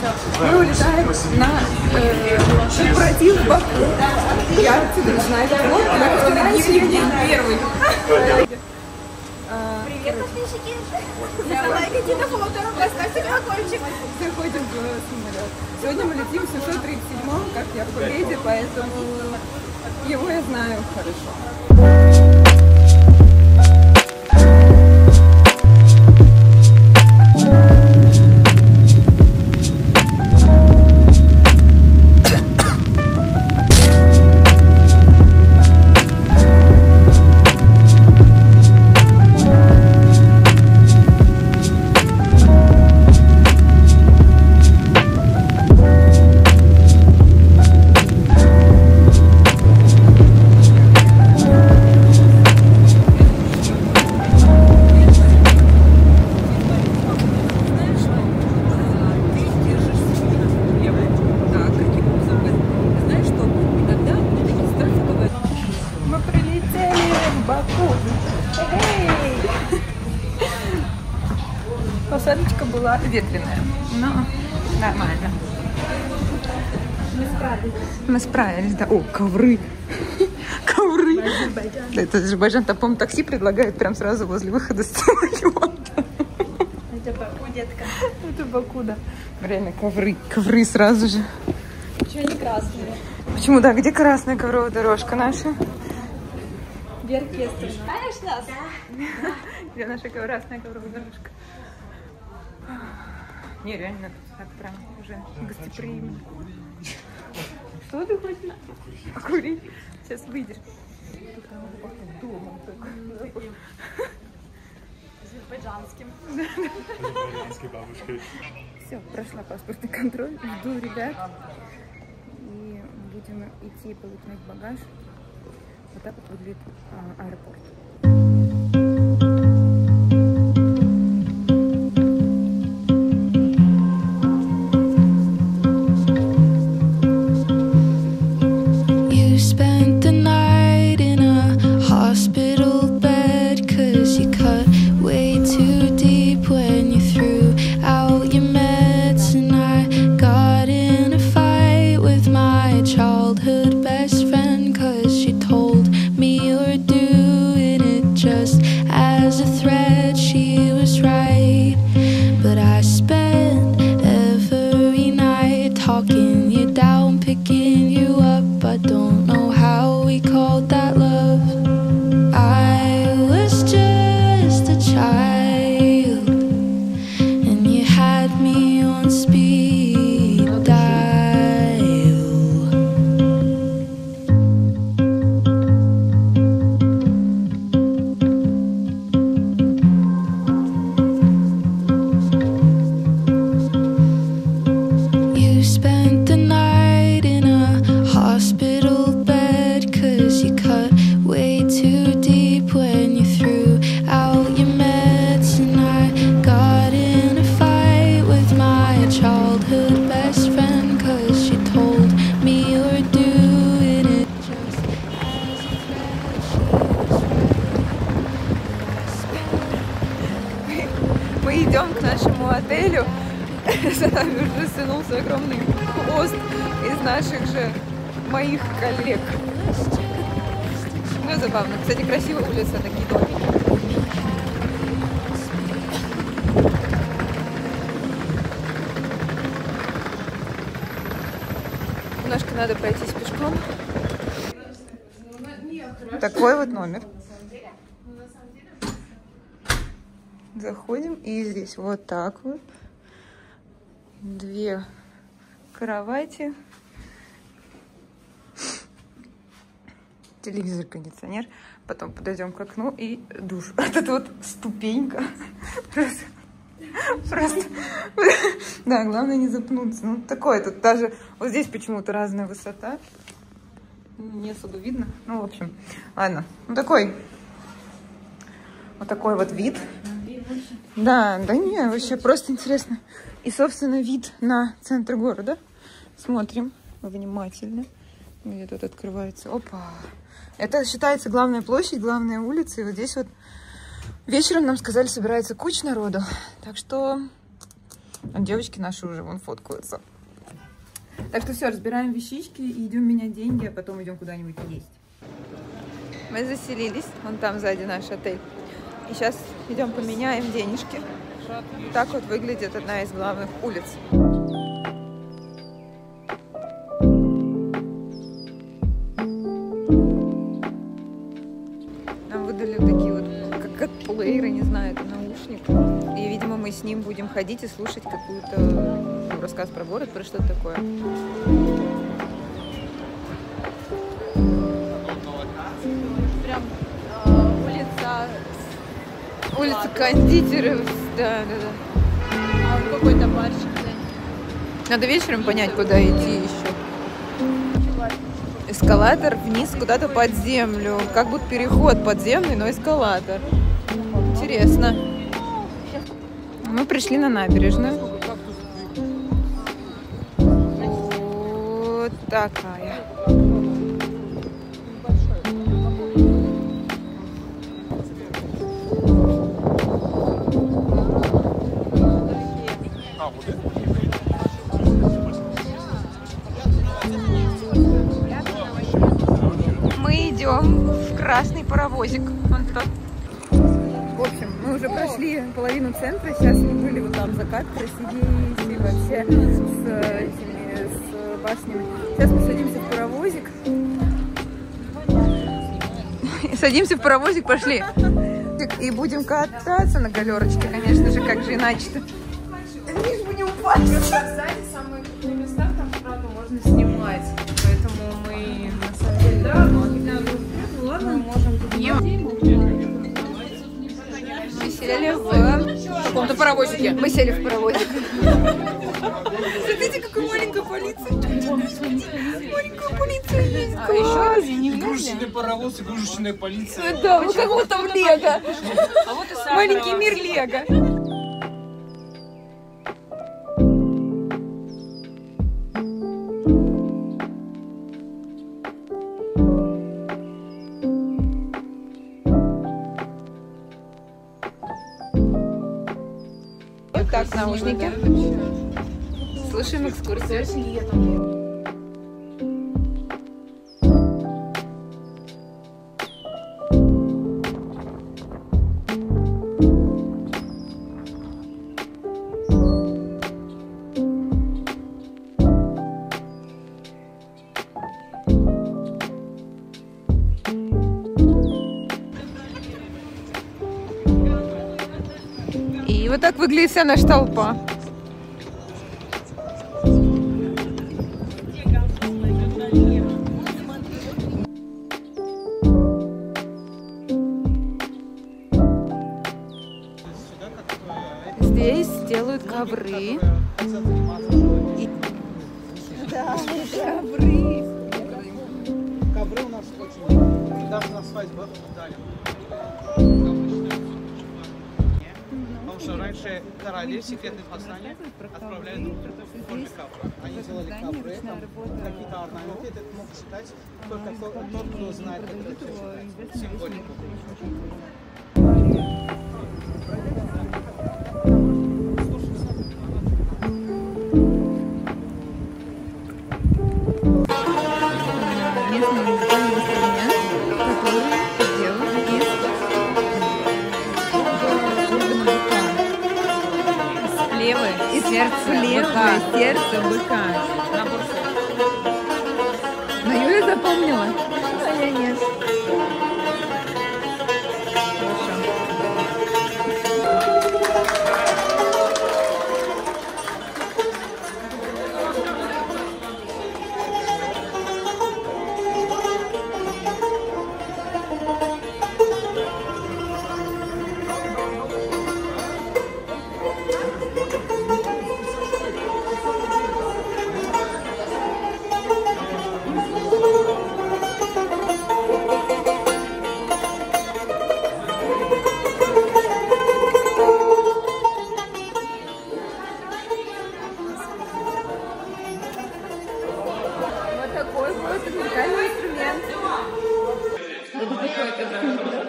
Мы улетаем на корпоратив в Баку. Я отсюда не знаю, первый. Привет, подписчики! Залайкайте на фото, поставьте колокольчик. Заходим в самолет. Сегодня мы летим в 737-м, как я в Кувейте, поэтому его я знаю хорошо. Посадочка была ветреная, но нормально. Мы справились, да. О, ковры. Ковры. Это Азербайджан. Там, по-моему, такси предлагают прям сразу возле выхода с самолета. Это Баку, детка. Это Баку, да. Реально ковры. Ковры сразу же. Почему они красные? Почему, да? Где красная ковровая дорожка наша? Где оркестр? Знаешь нас? Где наша красная ковровая дорожка? Не, реально, так прям уже гостеприимно. Что ты хочешь? Покурить? Сейчас выйдешь. Азербайджанским. Азербайджанской бабушкой. Все, прошла паспортный контроль. Жду ребят. И будем идти получать багаж. Вот так вот выглядит аэропорт. Мы идем к нашему отелю. За нами уже стянулся огромный хвост из наших же моих коллег. Ну, забавно. Кстати, красивая улица, такие домики. Немножко надо пройтись пешком. Такой вот номер. Заходим, и здесь вот так вот. 2 кровати. Телевизор, кондиционер. Потом подойдем к окну и душ. Вот вот ступенька. Просто. Да, главное не запнуться. Ну, такое тут даже... Вот здесь почему-то разная высота. Не особо видно. Ну, в общем, ладно. Ну, такой... Вот такой вот вид. Да, да не, вообще просто интересно. И, собственно, вид на центр города. Смотрим внимательно. Где тут открывается. Опа. Это считается главная площадь, главная улица. И вот здесь вот вечером нам сказали, собирается куча народу. Так что А девочки наши уже вон фоткаются. Так что все, разбираем вещички и идем менять деньги, а потом идем куда-нибудь есть. Мы заселились, вон там сзади наш отель. И сейчас идем поменяем денежки. Так вот выглядит одна из главных улиц. Нам выдали такие вот, как плееры, не знаю, это наушник. И, видимо, мы с ним будем ходить и слушать какую-то рассказ про город, про что-то такое. Прям улица кондитеров. Да. А вот какой-то барчик. Надо вечером понять, куда идти еще. Эскалатор вниз куда-то под землю. Как будто переход подземный, но эскалатор. Интересно. Мы пришли на набережную. Вот такая. Мы идем в красный паровозик. Вон тот. В общем, мы уже прошли половину центра. Сейчас мы были вот там закат красивейший вообще с башнями. Сейчас мы садимся в паровозик. Садимся в паровозик, пошли. И будем кататься на галерочке, конечно же, как же иначе-то. Лишь бы не упасть. Сзади самые крутые места, там правда можно снимать. Поэтому мы на самом деле, да, ну ладно, мы можем тут Мы сели в каком-то паровозике. Мы сели в паровозик. Смотрите, какая маленькая полиция. Маленькая полиция есть. А еще игрушечный паровоз, игрушечная полиция. да, вот как будто в Лего. Маленький мир Лего. Вот так, наушники. Слушаем экскурсию. И вот так выглядит вся наша толпа. Здесь делают ковры. Да, ковры. Ковры у нас очень. Даже на свадьбах дали. Потому что раньше короли в секретных посланиях отправляли друг другу только ковры. Они делали ковры, там какие-то орнаменты. Это мог читать только тот, кто знает, как это читать. Символику. Сердце быка. Но Юля запомнила. А я нет.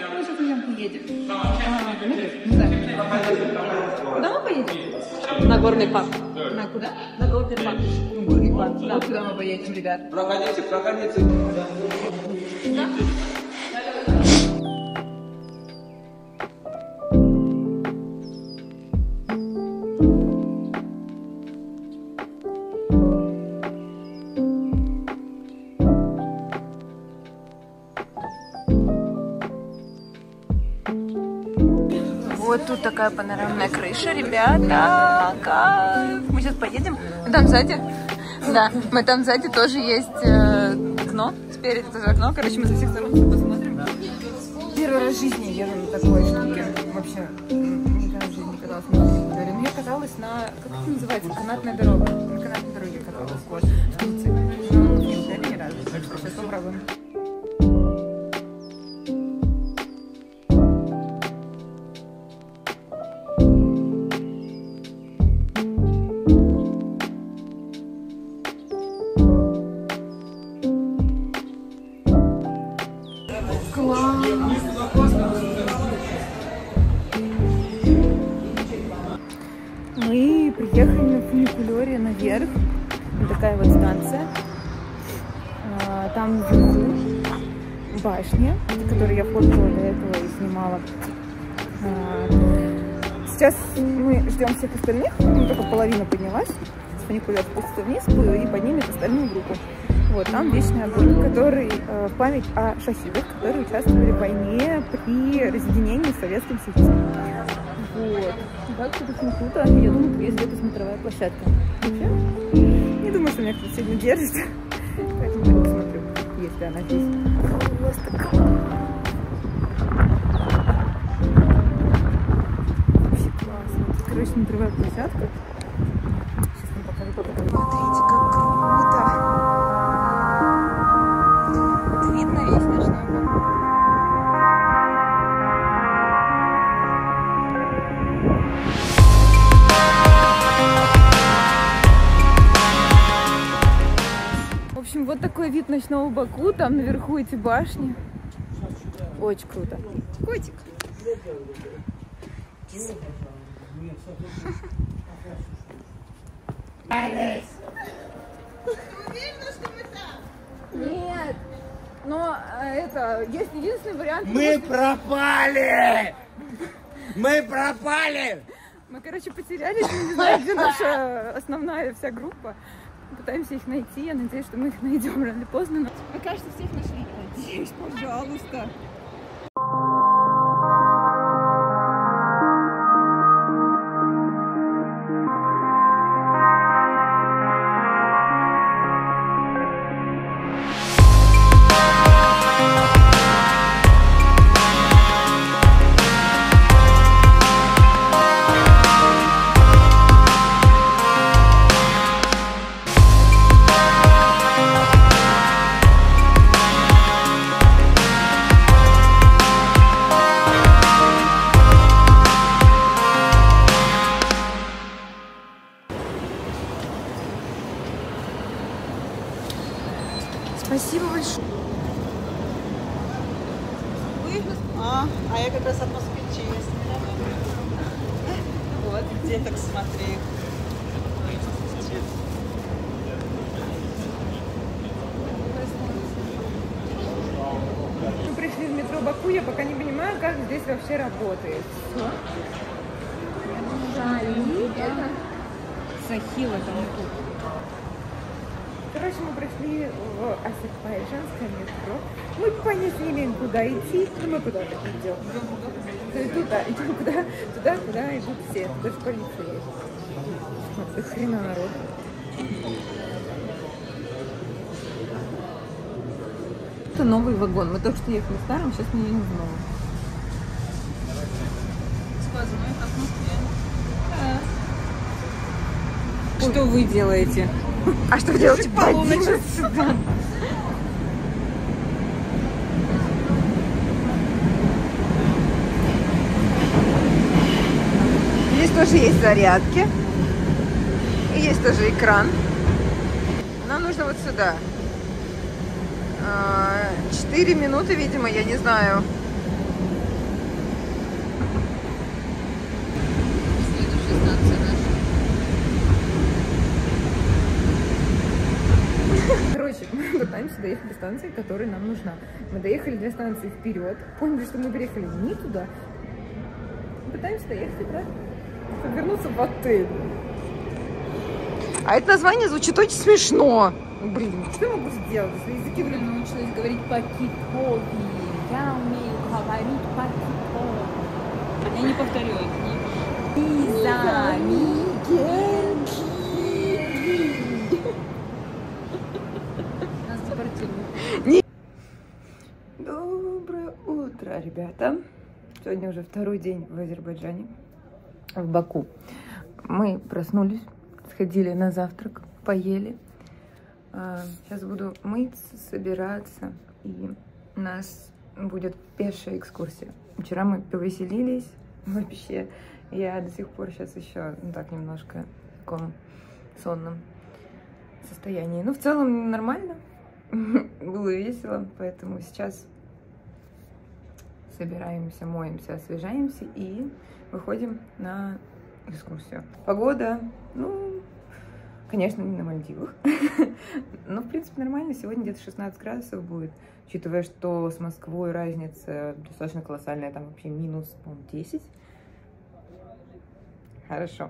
На горный парк. На куда? На горный парк. Горный парк. Да. Вот куда мы поедем, ребят. Проходите, проходите. Да. Вот тут такая панорамная крыша, ребята, кайф. Мы сейчас поедем. Там сзади, да, мы там сзади тоже есть окно, спереди тоже окно. Короче, мы со всех сторон все посмотрим. Первый раз в жизни еду на такой штуке. Вообще, никогда в жизни не каталась на велосипеде. Но я каталась на, как это называется, канатная дорога. На канатной дороге каталась в Турции. Но не взяли ни разу, так что сейчас попробуем. Мы приехали на фуникулере наверх. Вот такая вот станция. Там внизу башня, которую я фоткала до этого и снимала. Сейчас мы ждем всех остальных. Ну, только половина поднялась. С фуникулера спустится вниз и поднимет остальную группу. Вот, там вечный огонь, который в память о шахидах, которые участвовали в войне при разъединении с Советским Союзом. Вот. Так что это круто. Я думаю, тут есть где-то смотровая площадка. Вообще, не думаю, что меня кто-то сегодня держит. Поэтому я посмотрю, если она здесь. Вообще классно. Это, короче, смотровая площадка. Сейчас вам покажу, как это. Смотрите, как круто. Это видно весь ночной город. В общем, вот такой вид ночного Баку. Там наверху эти башни. Очень круто. Котик. Нет. Но это есть единственный вариант. Мы пропали! Мы пропали! Мы, короче, потерялись. Мы не знаем, где наша основная вся группа. Пытаемся их найти. Я надеюсь, что мы их найдем рано или поздно. Мы, кажется, всех нашли. Надеюсь, пожалуйста. Спасибо большое. А я как раз от москвичей. Вот, деток смотри. Мы пришли в метро Баку, я пока не понимаю, как здесь вообще работает. Все. Это Сахила там. Короче, мы пришли в азербайджанское метро. Мы понятия не имеем, куда идти, но мы куда-то идем. Туда, идем туда, куда идут все. Даже полиция есть. Вот, до хрена народ. Это новый вагон. Мы только что ехали в старом, сейчас мы едем в новом. Что вы делаете? А что делаете по 11? Здесь тоже есть зарядки. И есть тоже экран. Нам нужно вот сюда. 4 минуты, видимо, я не знаю. Следующая станция наша. пытаемся доехать до станции, которая нам нужна. Мы доехали 2 станции вперед, поняли, что мы приехали не туда. Пытаемся доехать обратно, чтобы вернуться в отель. А это название звучит очень смешно. Блин, что я могу сделать, если языки Научилась говорить по-китовски. Я умею говорить по-китовски. Я не повторю это. Лиза, Мигель. Нас депортируют. Доброе утро, ребята. Сегодня уже 2-й день в Азербайджане, в Баку. Мы проснулись, сходили на завтрак, поели. Сейчас буду мыться, собираться, и у нас будет пешая экскурсия. Вчера мы повеселились вообще. Я до сих пор сейчас еще так немножко в таком сонном состоянии. Ну, в целом нормально. Было весело, поэтому сейчас собираемся, моемся, освежаемся и выходим на экскурсию. Погода, ну, конечно, не на Мальдивах, но, в принципе, нормально. Сегодня где-то 16 градусов будет, учитывая, что с Москвой разница достаточно колоссальная, там вообще минус, по-моему, 10. Хорошо.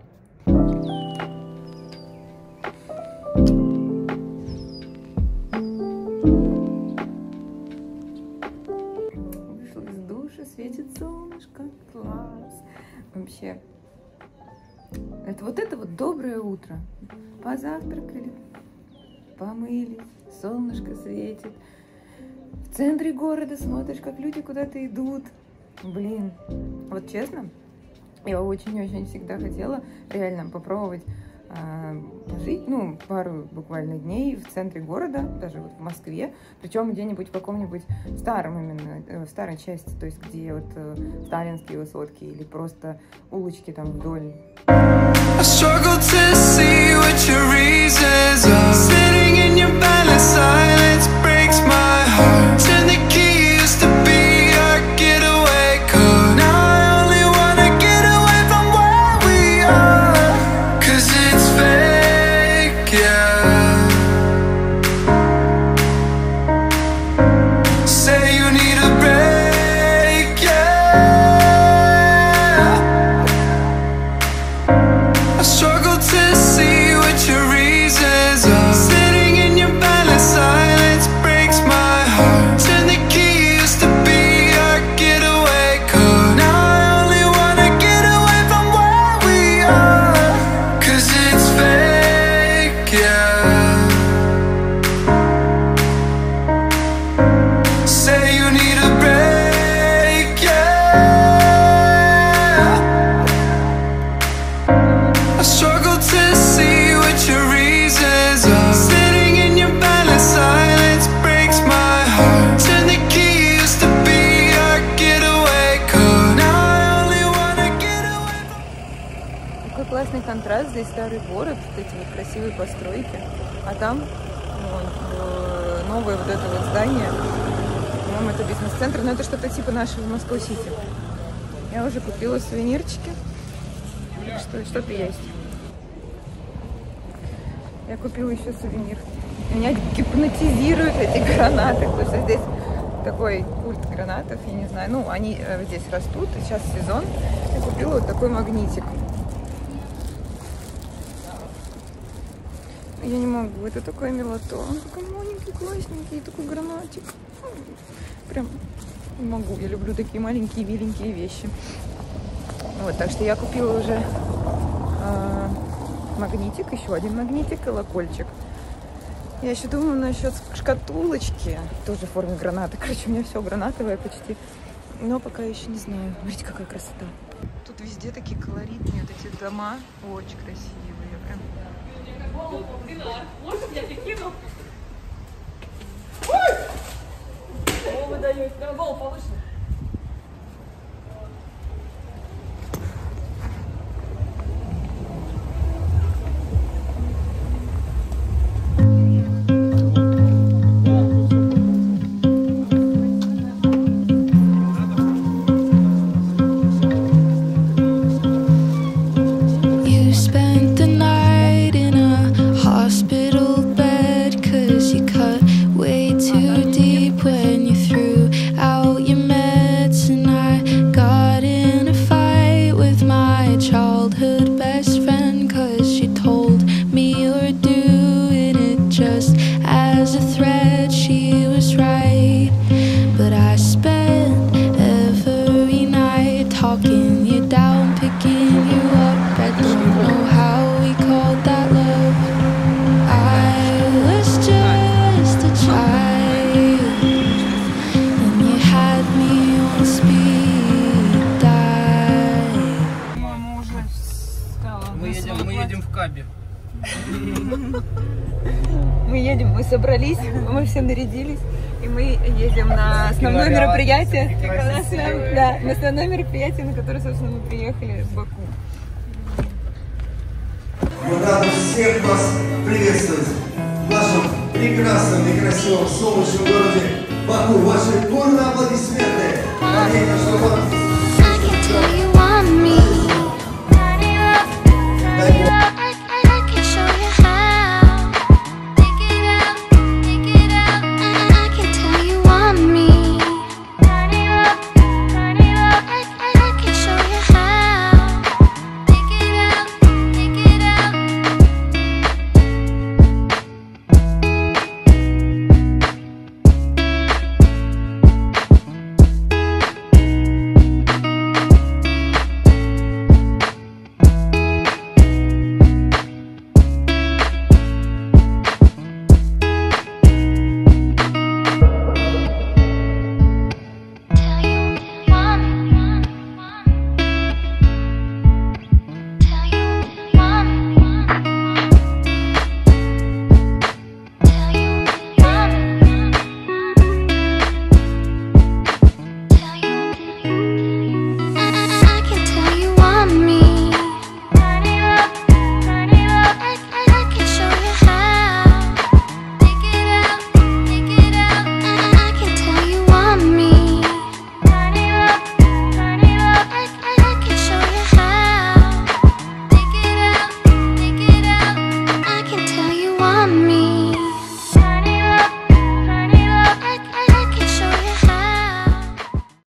Вышла из душа, светит солнышко, класс. Вообще, это вот доброе утро. Позавтракали, помылись, солнышко светит. В центре города смотришь, как люди куда-то идут. Блин, вот честно, я очень-очень всегда хотела реально попробовать жить, ну, пару буквально дней в центре города, даже вот в Москве, причем где-нибудь в каком-нибудь старом именно, в старой части, то есть где вот сталинские высотки или просто улочки там вдоль. Классный контраст, здесь старый город, вот эти вот красивые постройки, а там вот, новое вот это вот здание, по-моему, это бизнес-центр, но это что-то типа нашего Москва-Сити. Я уже купила сувенирчики, что-то есть. Я купила еще сувенир. Меня гипнотизируют эти гранаты, потому что здесь такой культ гранатов, я не знаю, ну, они здесь растут, сейчас сезон. Я купила вот такой магнитик. Я не могу, это такой мелатон, такой маленький, классненький, такой гранатик. Прям не могу, я люблю такие маленькие, миленькие вещи. Вот, так что я купила уже магнитик, еще один магнитик, колокольчик. Я еще думаю насчет шкатулочки, тоже в форме граната. Короче, у меня все гранатовое почти, но пока еще не знаю. Смотрите, какая красота. Тут везде такие колоритные вот эти дома, очень красивые, прям. Можно я прикину? О, вы даете, на голову получше. Way Мы едем, мы собрались, мы все нарядились, и мы едем на основное мероприятие. Да, на основное мероприятие, на которое, собственно, мы приехали в Баку. Мы рады всех вас приветствовать в нашем прекрасном и красивом солнечном городе Баку. Ваши бурные аплодисменты. Надеюсь, что вам